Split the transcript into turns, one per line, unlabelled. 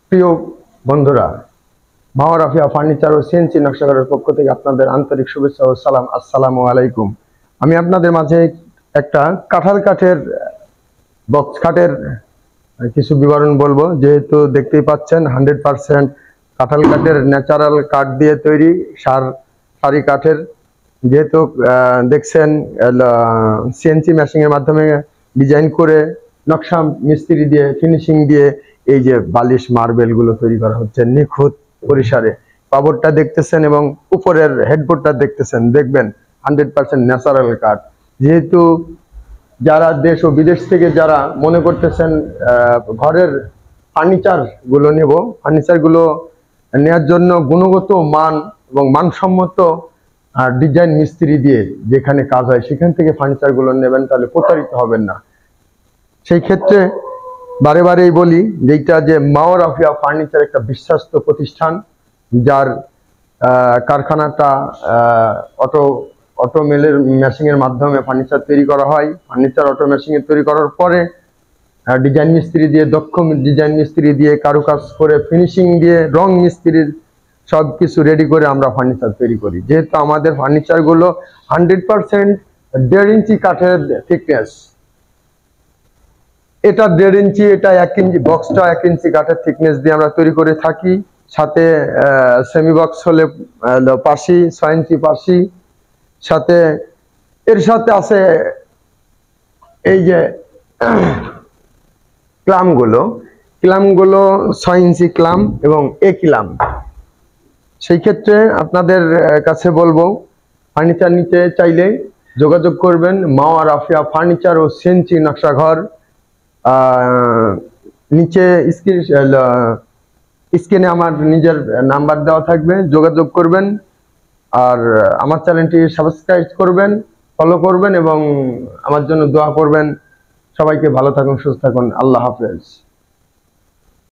প্রিয় বন্ধুরা, মাওয়া রাফিয়া ফার্নিচার ও সিএনসি নকশাঘরের পক্ষ থেকে আপনাদের আন্তরিক শুভেচ্ছা ও সালাম। আসসালামু আলাইকুম। আমি আপনাদের মাঝে একটা কাঁঠাল কাঠের বক্স খাটের কিছু বিবরণ বলবো। যেহেতু দেখতেই পাচ্ছেন 100% কাঁঠাল কাঠের ন্যাচারাল কাঠ দিয়ে তৈরি, সারি কাঠের। যেহেতু দেখছেন সিএনসি মেশিনের মাধ্যমে ডিজাইন করে নকশা মিস্ত্রি দিয়ে ফিনিশিং দিয়ে এই যে বালিশ মার্বেল গুলো তৈরি করা হচ্ছে নিখুঁত পরিসরে। পাবরটা দেখতেছেন এবং উপরের হেডবোর্ডটা দেখতেছেন, দেখবেন 100% ন্যাচারাল কাঠ। যেহেতু যারা দেশ ও বিদেশ থেকে যারা মনে করতেছেন ঘরের ফার্নিচার গুলো নেব, ফার্নিচার গুলো নেওয়ার জন্য গুণগত মান এবং মানসম্মত ডিজাইন মিস্ত্রি দিয়ে যেখানে কাজ হয় সেখান থেকে ফার্নিচার গুলো নেবেন, তাহলে প্রতারিত হবেন না। সেই ক্ষেত্রে বারে বারেই বলি যেটা যে মাওয়া রাফিয়া ফার্নিচার একটা বিশ্বস্ত প্রতিষ্ঠান, যার কারখানাটা অটো মেলের মেশিনের মাধ্যমে ফার্নিচার তৈরি করা হয়। ফার্নিচার অটো মেশিনে তৈরি করার পরে ডিজাইন মিস্ত্রি দিয়ে, দক্ষ ডিজাইন মিস্ত্রি দিয়ে কারুকাজ করে ফিনিশিং দিয়ে রং মিস্ত্রির সব কিছু রেডি করে আমরা ফার্নিচার তৈরি করি। যেহেতু আমাদের ফার্নিচার গুলো 100% 1.5 ইঞ্চি কাঠের থিকনেস, এটা 1.5 ইঞ্চি, এটা 1 ইঞ্চি, বক্সটা 1 ইঞ্চি কাঠের থিকনেস দিয়ে আমরা তৈরি করে থাকি। সাথে সেমি বক্স হলে পাশি 6 ইঞ্চি পাশি, সাথে এর সাথে আছে এই যে ক্লামগুলো 6 ইঞ্চি ক্লাম এবং এ ক্লাম। সেই ক্ষেত্রে আপনাদের কাছে বলবো, ফার্নিচার নিতে চাইলে যোগাযোগ করবেন মাওয়া রাফিয়া ফার্নিচার ও সিএনসি নকশাঘর। নিচে স্ক্রিনে আমার নিজের নাম্বার দেওয়া থাকবে, যোগাযোগ করবেন। আর আমার চ্যানেলটি সাবস্ক্রাইব করবেন, ফলো করবেন এবং আমার জন্য দোয়া করবেন। সবাইকে ভালো থাকুন, সুস্থ থাকুন। আল্লাহ হাফেজ।